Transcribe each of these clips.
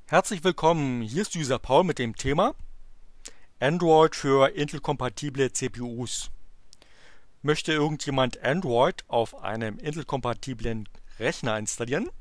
Herzlich willkommen, hier ist User Paul mit dem Thema Android für Intel-kompatible CPUs. Möchte irgendjemand Android auf einem Intel-kompatiblen Rechner installieren?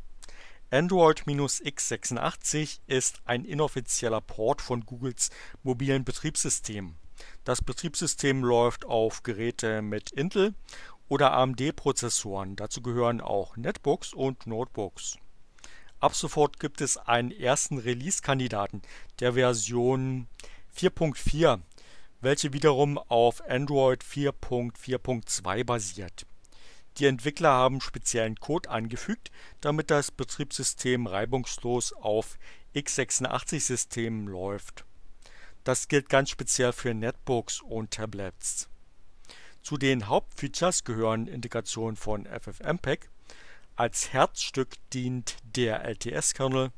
Android-x86 ist ein inoffizieller Port von Googles mobilen Betriebssystem. Das Betriebssystem läuft auf Geräte mit Intel- oder AMD-Prozessoren. Dazu gehören auch Netbooks und Notebooks. Ab sofort gibt es einen ersten Release-Kandidaten der Version 4.4, welche wiederum auf Android 4.4.2 basiert. Die Entwickler haben speziellen Code eingefügt, damit das Betriebssystem reibungslos auf x86-Systemen läuft. Das gilt ganz speziell für Netbooks und Tablets. Zu den Hauptfeatures gehören Integration von FFmpeg. Als Herzstück dient der LTS-Kernel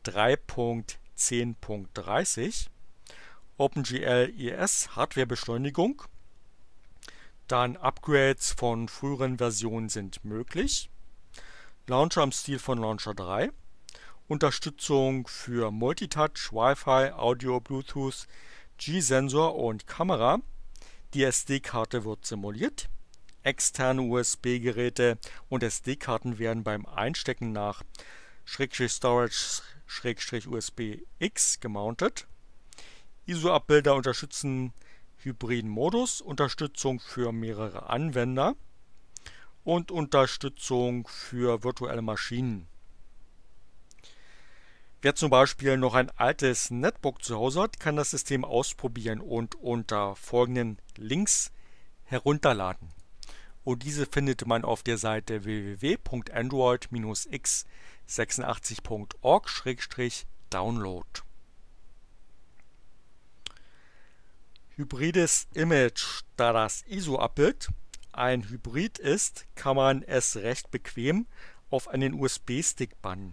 3.10.30, OpenGL ES Hardwarebeschleunigung, dann Upgrades von früheren Versionen sind möglich, Launcher im Stil von Launcher 3, Unterstützung für Multitouch, Wi-Fi, Audio, Bluetooth, G-Sensor und Kamera. Die SD-Karte wird simuliert. Externe USB-Geräte und SD-Karten werden beim Einstecken nach /Storage/USB-X gemountet. ISO-Abbilder unterstützen hybriden Modus, Unterstützung für mehrere Anwender und Unterstützung für virtuelle Maschinen. Wer zum Beispiel noch ein altes Netbook zu Hause hat, kann das System ausprobieren und unter folgenden Links herunterladen. Und diese findet man auf der Seite www.android-x86.org/download. Hybrides Image. Da das ISO-Abbild ein Hybrid ist, kann man es recht bequem auf einen USB-Stick bannen.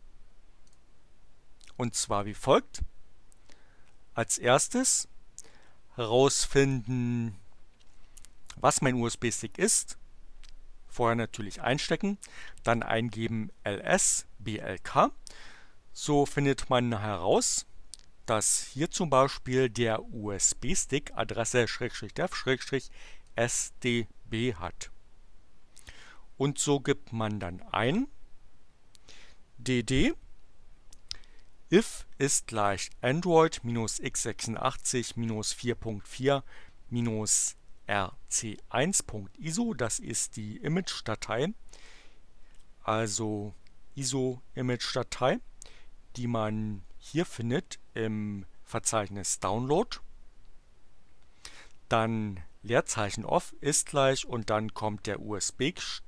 Und zwar wie folgt. Als erstes herausfinden, was mein USB-Stick ist. Vorher natürlich einstecken, dann eingeben ls/blk. So findet man heraus, dass hier zum Beispiel der USB-Stick Adresse /dev/sdb hat. Und so gibt man dann ein dd if ist gleich Android-x86-4.4- rc1.iso, das ist die Image-Datei, also ISO-Image-Datei, die man hier findet im Verzeichnis Download. Dann Leerzeichen off ist gleich und dann kommt der USB-Stick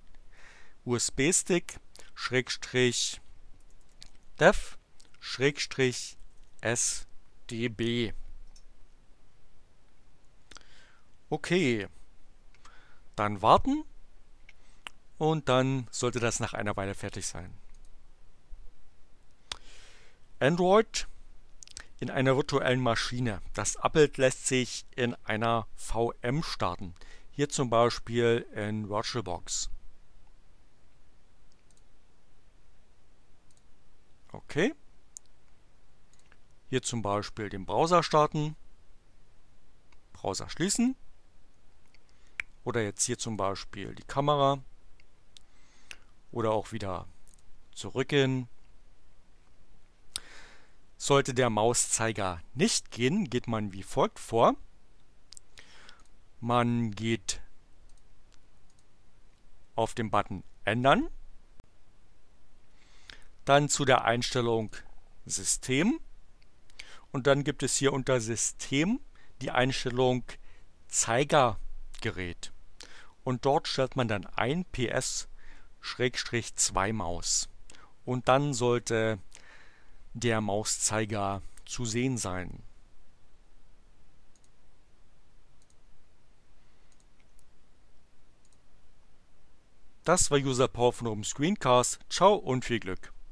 /dev/sdb. Okay, dann warten und dann sollte das nach einer Weile fertig sein. Android in einer virtuellen Maschine. Das Abbild lässt sich in einer VM starten. Hier zum Beispiel in VirtualBox. Okay. Hier zum Beispiel den Browser starten. Browser schließen. Oder jetzt hier zum Beispiel die Kamera. Oder auch wieder zurückgehen. Sollte der Mauszeiger nicht gehen, geht man wie folgt vor. Man geht auf den Button Ändern. Dann zu der Einstellung System. Und dann gibt es hier unter System die Einstellung Zeigergerät. Und dort stellt man dann ein PS/2 Maus. Und dann sollte der Mauszeiger zu sehen sein. Das war User Paul von Screencast. Ciao und viel Glück.